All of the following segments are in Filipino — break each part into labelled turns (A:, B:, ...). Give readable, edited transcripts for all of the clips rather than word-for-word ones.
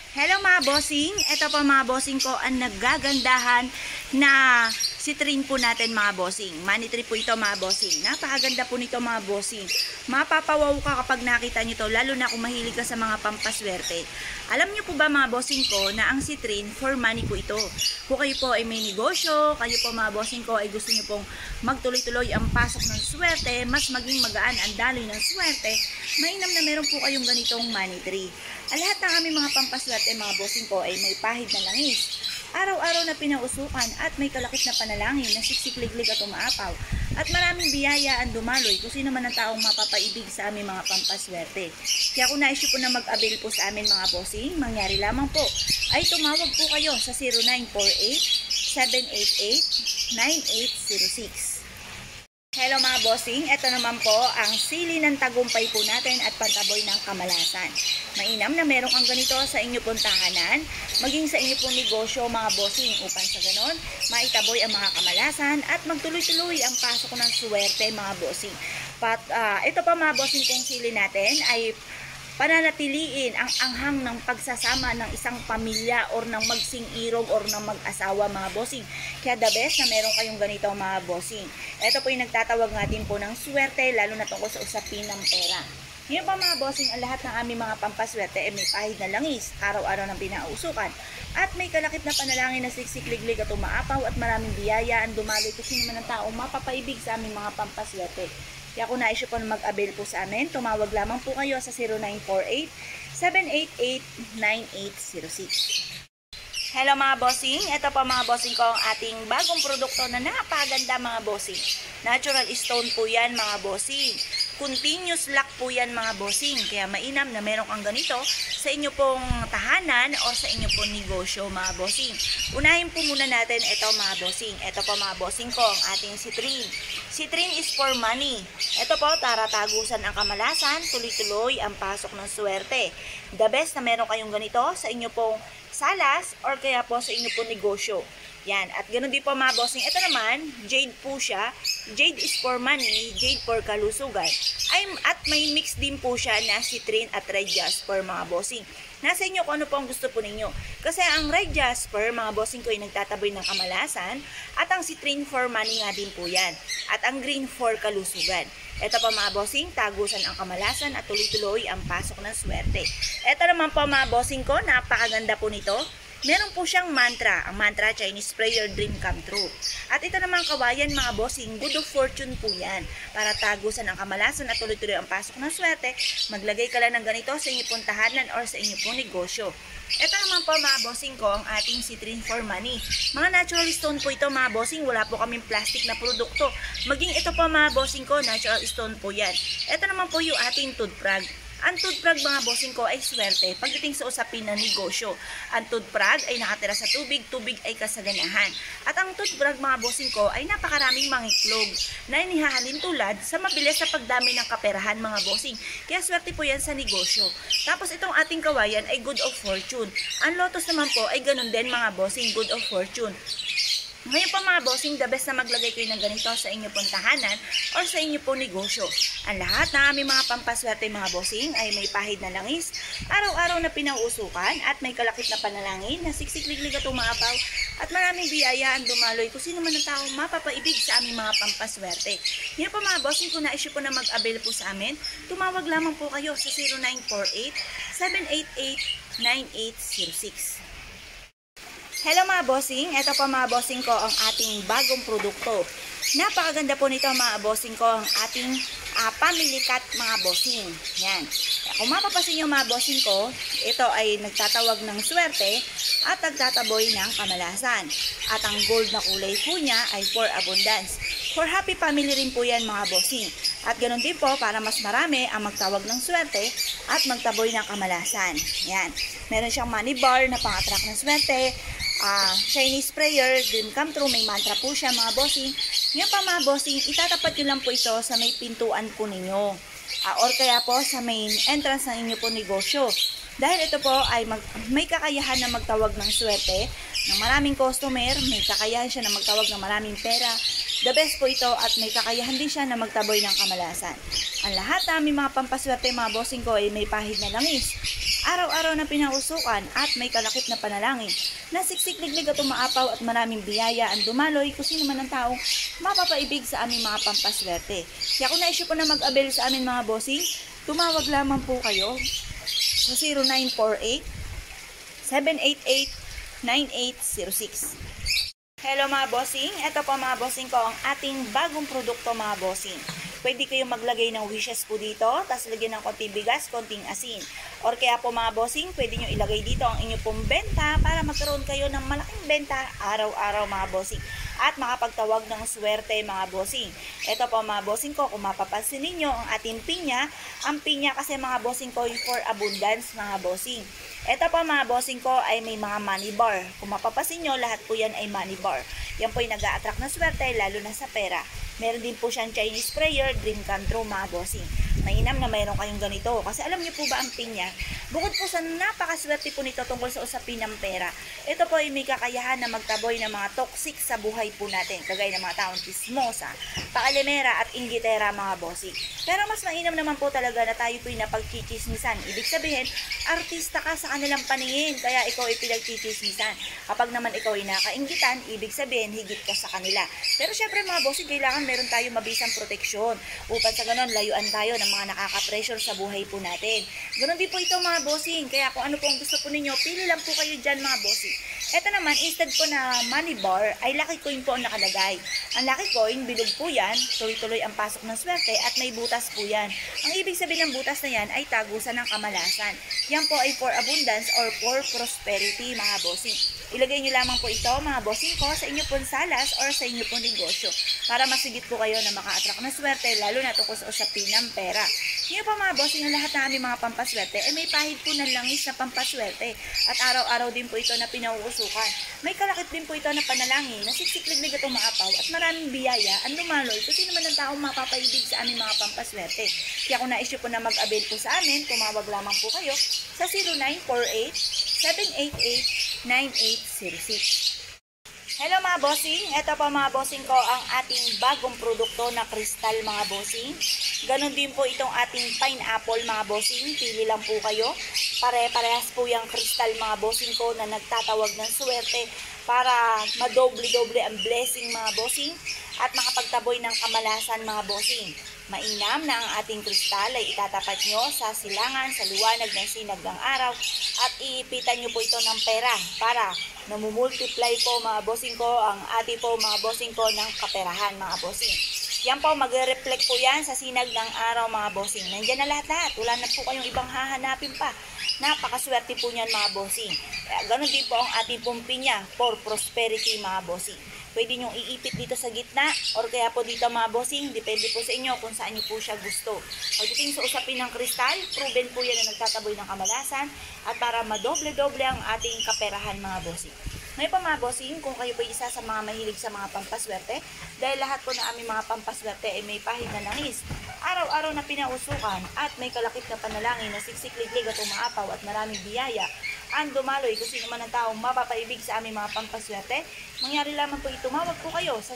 A: Hello mga bossing, ito po mga bossing ko ang nagagandahan na citrine po natin mga bossing. Money tree po ito mga bossing. Napakaganda po nito mga bossing. Mapapawaw ka kapag nakita nyo to, lalo na kung mahilig ka sa mga pampaswerte. Alam nyo po ba mga bossing ko na ang citrine for money po ito. Kung kayo po ay may negosyo, kayo po mga bossing ko ay gusto nyo pong magtuloy-tuloy ang pasok ng swerte, mas maging magaan ang daloy ng swerte, mainam na meron po kayong ganitong money tree. Lahat ng aming mga pampaswerte mga bossing ko ay may pahid na langis. Araw-araw na pinausukan at may kalakip na panalangin na siksikliglig at umaapaw. At maraming biyaya ang dumaloy kung sino man ang taong mapapaibig sa aming mga pampaswerte. Kaya kung naisip po na mag-avail po sa amin mga bossing, mangyari lamang po ay tumawag po kayo sa 0948-788-9806. Hello mga bossing, ito naman po ang sili ng tagumpay po natin at pantaboy ng kamalasan. Mainam na meron kang ganito sa inyo pong tahanan, maging sa inyo pong negosyo mga bossing upang sa ganon, maitaboy ang mga kamalasan at magtuloy-tuloy ang pasok ng swerte mga bossing. Ito pa mga bossing kong sili natin ay pananatiliin ang anghang ng pagsasama ng isang pamilya or ng magsing-irog or ng mag-asawa mga bossing. Kaya the best na meron kayong ganito mga bossing. Ito po yung nagtatawag nga din po ng swerte lalo na tungkol sa usapin ng pera. Ngayon pa mga bossing, ang lahat ng aming mga pampaswerte ay may pahid na langis, araw-araw ng pinausukan. At may kalakip na panalangin na siksikliglig at umaapaw at maraming biyaya ang dumaloy kung sino man ang taong mapapaibig sa aming mga pampaswerte. Kaya kung naisip po na mag-avail po sa amin, tumawag lamang po kayo sa 0948-788-9806. Hello mga bossing, ito po mga bossing ko ang ating bagong produkto na napaganda mga bossing. Natural stone po yan mga bossing. Continuous lock po yan mga bossing. Kaya mainam na meron kang ganito sa inyo pong tahanan o sa inyo pong negosyo mga bossing. Unahin po muna natin ito mga bossing. Ito po mga bossing ko ang ating citrine. Citrine is for money. Ito po, taratagusan ang kamalasan, tuloy-tuloy ang pasok ng swerte. The best na meron kayong ganito sa inyo pong salas or kaya po sa inyo pong negosyo. Yan. At ganoon din po mga bossing. Ito naman, jade po siya. Jade is for money, jade for kalusugan. At may mix din po siya na citrine at red jasper mga bossing. Nasa inyo kung ano po ang gusto po ninyo. Kasi ang red jasper, mga bossing ko, ay nagtataboy ng kamalasan. At ang citrine for money nga din po yan. At ang green for kalusugan. Ito po mga bossing, tagusan ang kamalasan at tuloy-tuloy ang pasok ng swerte. Ito naman po mga bossing ko, napakaganda po nito. Meron po siyang mantra. Ang mantra, Chinese prayer, dream come true. At ito naman kawayan mga bossing, good of fortune po yan. Para tagusan ang kamalasan at tuloy-tuloy ang pasok ng swerte, maglagay ka lang ng ganito sa inyo pong tahanan or sa inyo pong negosyo. Ito naman po mga bossing ko, ang ating citrine for money. Mga natural stone po ito mga bossing, wala po kaming plastic na produkto. Maging ito po mga bossing ko, natural stone po yan. Ito naman po yung ating toothprag. Ang toothprag mga bossing ko ay swerte pagdating sa usapin ng negosyo. Ang toothprag ay nakatira sa tubig, tubig ay kasaganahan. At ang toothprag mga bossing ko ay napakaraming mga itlog na inihahalin tulad sa mabilis na pagdami ng kaperahan mga bossing. Kaya swerte po yan sa negosyo. Tapos itong ating kawayan ay good of fortune. Ang lotus naman po ay ganun din mga bossing, good of fortune. Ngayon po mga bossing, the best na maglagay kayo ng ganito sa inyo pong tahanan or sa inyo pong negosyo. Ang lahat ng aming mga pampaswerte mga bossing ay may pahid na langis, araw-araw na pinauusukan at may kalakip na panalangin na siksikliglig at umaapaw at maraming biyaya ang dumaloy kung sino man ang taong mapapaibig sa aming mga pampaswerte. Ngayon po mga bossing, kung naisip po na mag-avail po sa amin, tumawag lamang po kayo sa 0948-788-9806. Hello mga bossing, ito po mga bossing ko ang ating bagong produkto. Napakaganda po nito mga bossing ko ang ating family cut mga bossing. Yan. Kung mapapasin nyo mga bossing ko, ito ay nagtatawag ng swerte at nagtataboy ng kamalasan. At ang gold na kulay po niya ay for abundance. For happy family rin po yan mga bossing. At ganoon din po para mas marami ang magtawag ng swerte at magtaboy ng kamalasan. Yan. Meron siyang money bar na pang-attract ng swerte. Chinese prayer, dream come true, may mantra po siya mga bossing. Ngayon pa mga bossing, itatapat nyo lang po ito sa may pintuan po ninyo. Or kaya po sa main entrance ng inyo po negosyo. Dahil ito po ay may kakayahan na magtawag ng swerte, ng maraming customer, may kakayahan siya na magtawag ng maraming pera. The best po ito at may kakayahan din siya na magtaboy ng kamalasan. Ang lahat na aming mga pampaswerte mga bossing ko ay may pahid na langis. Araw-araw na pinausukan at may kalakip na panalangin na siksik-liglig at umaapaw at maraming biyaya ang dumaloy kung sino man ang taong mapapaibig sa aming mga pampaswerte. Kaya kung na-issue po na mag-avail sa amin mga bossing, tumawag lamang po kayo sa 0948-788-9806. Hello mga bossing, ito po mga bossing ko ang ating bagong produkto mga bossing. Pwede kayong maglagay ng wishes po dito, tapos lagyan ng konting bigas, konting asin. Or kaya po mga bossing, pwede nyo ilagay dito ang inyong pong benta para magkaroon kayo ng malaking benta araw-araw mga bossing. At makapagtawag ng swerte mga bossing. Ito po mga bossing ko, kung mapapansin ninyo ang ating pinya, ang pinya kasi mga bossing ko for abundance mga bossing. Ito po mga bossing ko ay may mga money bar. Kung mapapansin nyo, lahat po yan ay money bar. Yan po yung nag-a-attract ng swerte, lalo na sa pera. Meron din po siyang Chinese prayer, dream come true mga bossing. Mainam na mayroon kayong ganito. Kasi alam niyo po ba ang pinya, bukod po sa napakaswerte po nito tungkol sa usapin ng pera, ito po ay may kakayahan na magtaboy ng mga toxic sa buhay po natin. Kagaya ng mga taong chismosa, pakalimera at inggitera mga bossing. Pero mas mainam naman po talaga na tayo po ay napagchichismisan. Ibig sabihin, artista ka sa kanilang paningin, kaya ikaw ay pinagchichismisan. Kapag naman ikaw ay nakainggitan, ibig sabihin, higit ka sa kanila. Pero syempre mga bossing, kailangan meron tayo mabisang proteksyon upang sa ganon layuan tayo ng mga nakaka-pressure sa buhay po natin. Ganon din po ito mga bossing, kaya kung ano po ang gusto po ninyo, pili lang po kayo dyan mga bossing. Ito naman, instead po na money bar, ay lucky coin po ang nakalagay. Ang lucky coin, bilog po yan, tuloy-tuloy ang pasok ng swerte at may butas po yan. Ang ibig sabihin ng butas na yan ay tagusan ng kamalasan. Yan po ay for abundance or for prosperity mga bossing. Ilagay nyo lamang po ito mga bossing ko sa inyo pong salas or sa inyo pong negosyo para masigit po kayo na maka-attract ng swerte lalo na tungkol sa usapin ng pera. Ngayon pa mga bossing, ang lahat ng aming mga pampaswerte ay may pahid po ng langis na pampaswerte at araw-araw din po ito na pinauusukan. May kalakip din po ito na panalangin na siksik-liglig at umaapaw at maraming biyaya ang lumaloy kasi naman ang taong mapapaibig sa aming mga pampaswerte. Kaya kung na-issue po na mag-avail po sa amin, tumawag lamang po kayo sa 0948-788-9806. Hello mga bossing, ito po mga bossing ko ang ating bagong produkto na kristal mga bossing. Ganon din po itong ating pineapple mga bossing, pili lang po kayo. Pare-parehas po yung kristal mga bossing ko na nagtatawag ng swerte para madoble-doble ang blessing mga bossing at makapagtaboy ng kamalasan mga bossing. Mainam na ang ating kristal ay itatapat nyo sa silangan, sa liwanag ng sinag ng araw at iipitan nyo po ito ng pera para namumultiply po mga bossing ko ang ating po mga bossing ko ng kaperahan mga bossing. Yan po, magre-reflect po yan sa sinag ng araw mga bossing. Nandiyan na lahat-lahat. Wala na po kayong ibang hahanapin pa. Napakaswerte po niyan mga bossing. Ganon din po ang ating pong pinya for prosperity mga bossing. Pwede nyo iipit dito sa gitna or kaya po dito mga bossing, depende po sa inyo kung saan nyo po siya gusto. Pagdating sa usapin ng kristal, proven po yan na nagtataboy ng kamalasan at para madoble-doble ang ating kaperahan mga bossing. Ngayon pa mga bossing, kung kayo po isa sa mga mahilig sa mga pampaswerte, dahil lahat po na aming mga pampaswerte ay may pahid na langis, araw-araw na pinausukan at may kalakip na panalangin na siksik-liglig at umaapaw at maraming biyaya, ang dumaloy kung sino man ang taong mapapaibig sa aming mga pampaswerte, mangyari lamang po itumawag po kayo sa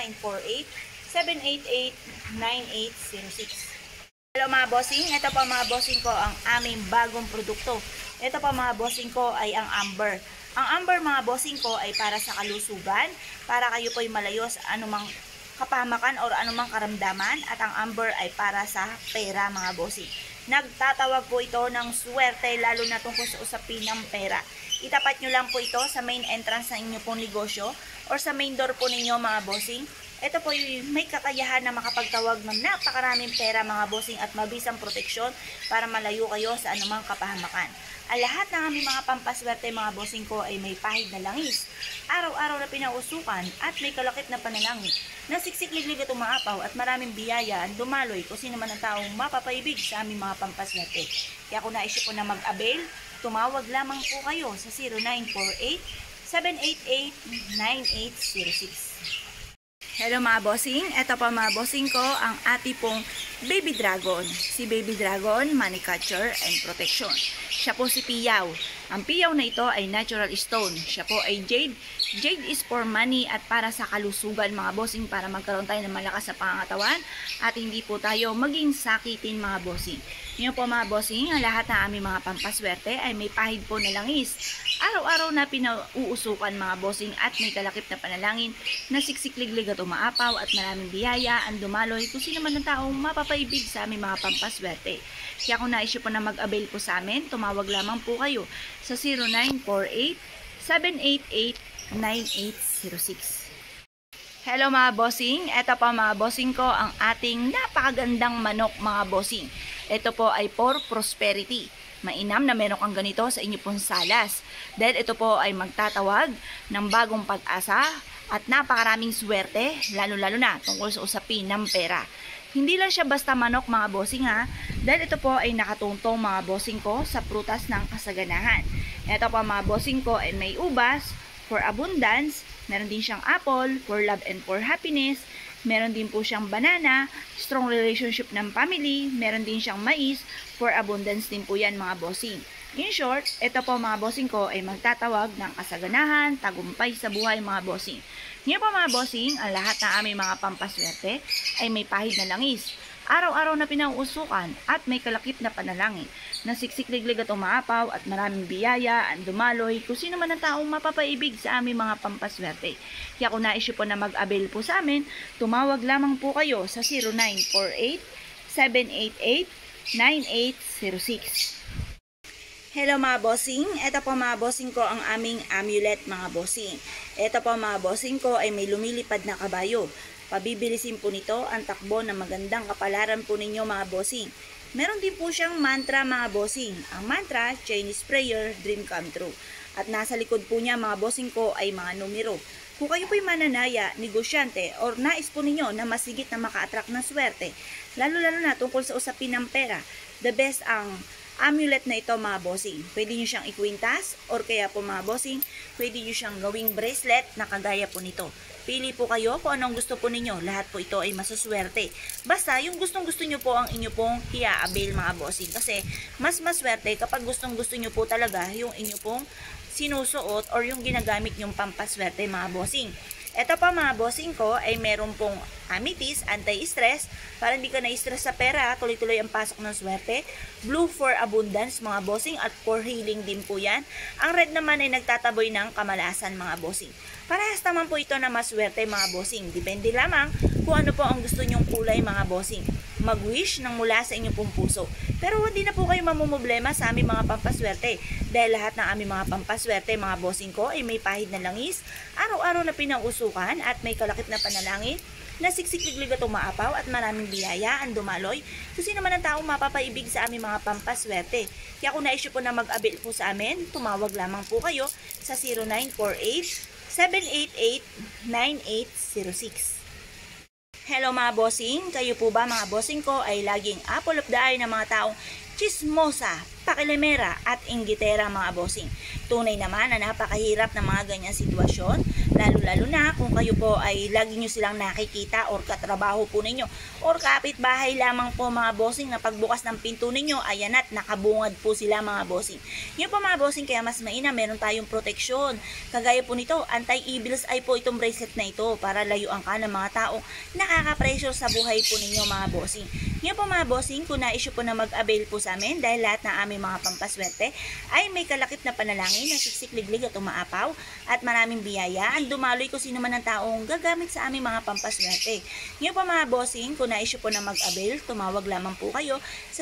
A: 0948-788-9806. Hello mga bossing, ito pa mga bossing ko ang aming bagong produkto. Ito pa mga bossing ko ay ang amber. Ang amber mga bossing ko ay para sa kalusugan, para kayo po ay malayo sa anumang kapahamakan or anumang karamdaman at ang amber ay para sa pera mga bossing. Nagtatawag po ito ng swerte lalo na tungkol sa usapin ng pera. Itapat nyo lang po ito sa main entrance ng inyo pong negosyo or sa main door po ninyo mga bossing. Ito po yung may kakayahan na makapagtawag ng napakaraming pera mga bossing at mabisang proteksyon para malayo kayo sa anumang kapahamakan. Ang lahat ng aming mga pampaswerte mga bossing ko ay may pahid na langis, araw-araw na pinausukan at may kalakip na panalangin na siksik-liglig at umaapaw at maraming biyaya ang dumaloy kung sino man ang taong mapapaibig sa aming mga pampaswerte. Kaya kung na-issue po na mag-avail, tumawag lamang po kayo sa 0948-788-9806. Hello mga bossing, eto pa mga bossing ko ang ati pong Baby Dragon. Si Baby Dragon, Money Catcher and Protection. Siya po si Piyaw. Ang Piyaw na ito ay natural stone. Siya po ay jade. Jade is for money at para sa kalusugan mga bossing, para magkaroon tayo ng malakas na pangangatawan at hindi po tayo maging sakitin mga bossing. Ngayon po mga bossing, ang lahat ng aming mga pampaswerte ay may pahid po na langis. Araw-araw na pinauusukan mga bossing at may kalakip na panalangin na siksikliglig at umaapaw at maraming biyaya ang dumaloy kung sino man ang taong mapapaibig sa aming mga pampaswerte. Kaya kung naisip po na mag-avail po sa amin, tumawag lamang po kayo sa 0948-788-9806. Hello mga bossing, eto pa mga bossing ko ang ating napakagandang manok mga bossing. Ito po ay for prosperity. Mainam na meron kang ganito sa inyo pong salas. Dahil ito po ay magtatawag ng bagong pag-asa at napakaraming swerte, lalo-lalo na tungkol sa usapin ng pera. Hindi lang siya basta manok mga bossing ha, dahil ito po ay nakatungtong mga bossing ko sa prutas ng kasaganahan. Ito po mga bossing ko ay may ubas, for abundance, meron din siyang apple, for love and for happiness, meron din po siyang banana, strong relationship ng family, meron din siyang mais, for abundance din po yan mga bossing. In short, ito po mga bossing ko ay magtatawag ng kasaganahan, tagumpay sa buhay mga bossing. Ngayon po mga bossing, ang lahat ng aming mga pampaswerte ay may pahid na langis. Araw-araw na pinauusukan at may kalakip na panalangin na siksikliglig at umaapaw at maraming biyaya ang dumaloy kung sino man ang taong mapapaibig sa aming mga pampaswerte. Kaya kung naisip po na mag-avail po sa amin, tumawag lamang po kayo sa 0948-788-9806. Hello mga bossing, ito po mga bossing ko ang aming amulet mga bossing. Ito po mga bossing ko ay may lumilipad na kabayo. Pabibilisin po nito ang takbo ng magandang kapalaran po ninyo mga bossing. Meron din po siyang mantra mga bossing. Ang mantra, Chinese prayer, dream come true. At nasa likod po niya mga bossing ko ay mga numero. Kung kayo po'y mananaya, negosyante, or nais po ninyo na masigit na maka-attract ng swerte, lalo-lalo na tungkol sa usapin ng pera, the best ang amulet na ito mga bossing. Pwede nyo siyang ikwintas or kaya po mga bossing, pwede nyo siyang gawing bracelet na kagaya po nito. Pili po kayo kung anong gusto po ninyo. Lahat po ito ay masuswerte. Basta yung gustong-gusto nyo po ang inyo pong i-avail mga bossing. Kasi mas maswerte kapag gustong-gusto nyo po talaga yung inyo pong sinusuot or yung ginagamit nyong pampaswerte mga bossing. Ito pa mga bossing ko ay meron pong amethyst, anti-stress, para hindi ka na-stress sa pera, tuloy-tuloy ang pasok ng swerte. Blue for abundance mga bossing at for healing din po yan. Ang red naman ay nagtataboy ng kamalasan mga bossing. Parehas naman po ito na maswerte mga bossing. Depende lamang kung ano po ang gusto nyong kulay mga bossing. Mag-wish ng mula sa inyong pong puso. Pero hindi na po kayo mamumblema sa aming mga pampaswerte. Dahil lahat ng aming mga pampaswerte mga bossing ko ay may pahid na langis, araw-araw na pinausukan at may kalakip na panalangin na siksikliglig at umaapaw at maraming biyaya ang dumaloy kung sino man ang taong mapapaibig sa aming mga pampaswerte. Kaya kung naisip po na mag-avail po sa amin, tumawag lamang po kayo sa 0948-788-9806. Hello mga bossing, kayo po ba mga bossing ko ay laging apple of the eye ng mga taong chismosa, pakilemera at inggitera mga bossing? Tunay naman na napakahirap ng mga ganyang sitwasyon, lalo-lalo na kung kayo po ay lagi nyo silang nakikita or katrabaho po ninyo or kapitbahay lamang po mga bossing na pagbukas ng pinto ninyo, ayan at nakabungad po sila mga bossing. Yun po mga bossing, kaya mas mainam meron tayong proteksyon. Kagaya po nito, anti-evil's eye po itong bracelet na ito para layuan ka ng mga taong nakaka-pressure sa buhay po ninyo mga bossing. Yun po mga bossing, kung na-issue po na mag-avail po sa amin dahil lahat ng aming mga pampaswerte ay may kalakip na panalangin na siksikliglig at umaapaw at maraming biyaya ang dumaloy kung sino man ang taong gagamit sa aming mga pampaswerte. Ngayon po mga bossing, kung na-issue po na mag-avail, tumawag lamang po kayo sa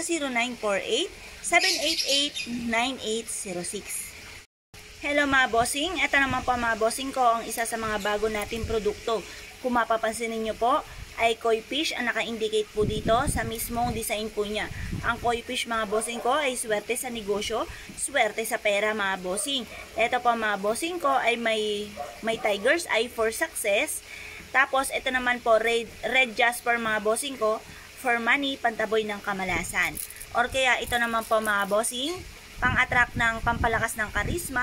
A: 0948-788-9806. Hello mga bossing, ito naman po mga bossing ko ang isa sa mga bago nating produkto. Kung mapapansin niyo po, ay koi fish ang naka-indicate po dito sa mismong design po niya. Ang koi fish mga bossing ko ay swerte sa negosyo, swerte sa pera mga bossing. Ito po mga bossing ko ay may tiger's eye for success. Tapos ito naman po red jasper mga bossing ko for money, pantaboy ng kamalasan. Or kaya ito naman po mga bossing, pang-attract ng pampalakas ng karisma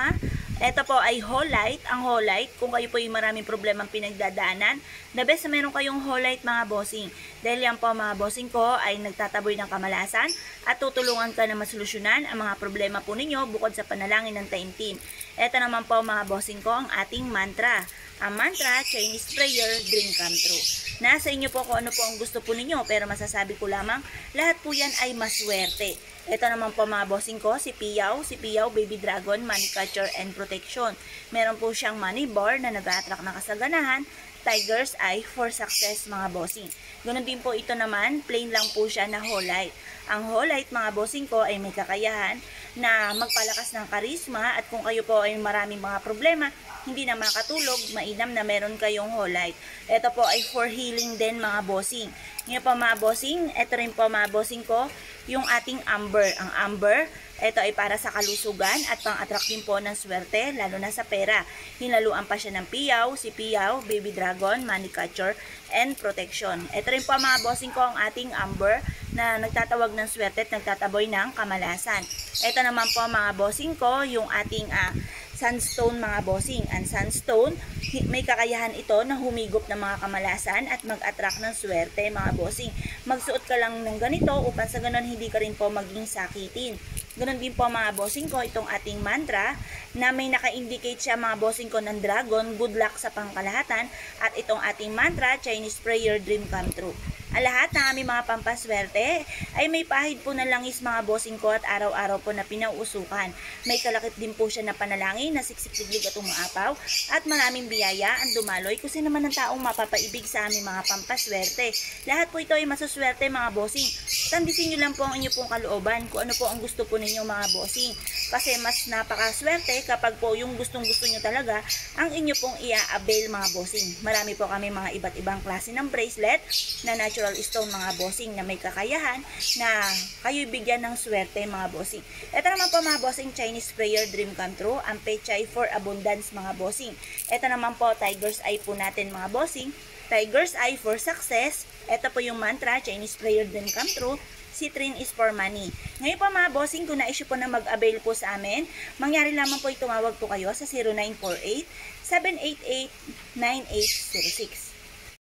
A: Ito po ay Holite. Ang Holite, kung kayo po ay maraming problemang pinagdadaanan, the best na meron kayong Holite mga bossing. Dahil yan po mga bossing ko ay nagtataboy ng kamalasan at tutulungan ka na masolusyonan ang mga problema po ninyo bukod sa panalangin ng taimtim. Ito naman po mga bossing ko ang ating mantra. Ang mantra, Chinese prayer, dream come true. Nasa inyo po kung ano po ang gusto po ninyo, pero masasabi ko lamang, lahat po yan ay maswerte. Ito naman po mga bossing ko, si Piyaw, Baby Dragon, Money Catcher and Protection. Meron po siyang money bar na nag-a-attract ng kasaganahan, Tiger's Eye for success mga bossing. Ganun din po ito naman, plain lang po siya na Holite. Ang Holite mga bossing ko ay may kakayahan na magpalakas ng karisma at kung kayo po ay maraming mga problema, hindi na makatulog, mainam na meron kayong Holite. Ito po ay for healing din mga bossing. Ngayon po mga bossing, ito rin po mga bossing ko, yung ating Amber. Ang Amber, ito ay para sa kalusugan at pang-attract din po ng swerte, lalo na sa pera. Hinaluan pa siya ng Piyaw, si Piyaw, Baby Dragon, Money Catcher, and Protection. Ito rin po mga bossing ko ang ating Amber na nagtatawag ng swerte at nagtataboy ng kamalasan. Ito naman po mga bossing ko, yung ating Sunstone mga bossing. Ang Sunstone, may kakayahan ito na humigop ng mga kamalasan at mag-attract ng swerte mga bossing. Magsuot ka lang ng ganito upang sa ganon hindi ka rin po maging sakitin. Ganon din po mga bossing ko itong ating mantra na may naka-indicate siya mga bossing ko ng dragon, good luck sa pangkalahatan, at itong ating mantra, Chinese prayer, dream come true. Ang lahat ng aming mga pampaswerte ay may pahid po na langis mga bossing ko at araw-araw po na pinauusukan. May kalakip din po siya na panalangin na siksik-siglig at umaapaw at maraming biyaya ang dumaloy kung sino naman ang taong mapapaibig sa aming mga pampaswerte. Lahat po ito ay masuswerte mga bossing. Tandisin nyo lang po ang inyo pong kalooban kung ano po ang gusto po ninyo mga bossing. Kasi mas napakaswerte kapag po yung gustong-gusto nyo talaga ang inyo pong i-avail mga bossing. Marami po kami mga iba't ibang klase ng bracelet na natural stone mga bossing na may kakayahan na kayo bigyan ng swerte mga bossing. Ito naman po mga bossing, Chinese prayer, dream come true, ang pechay for abundance mga bossing. Ito naman po, Tiger's Eye po natin mga bossing, Tiger's Eye for success. Ito po yung mantra, Chinese prayer, dream come true. Citrine is for money. Ngayon po mga bossing, kung na-issue po na mag-avail po sa amin, mangyari lamang po tumawag po kayo sa 0948-788-9806.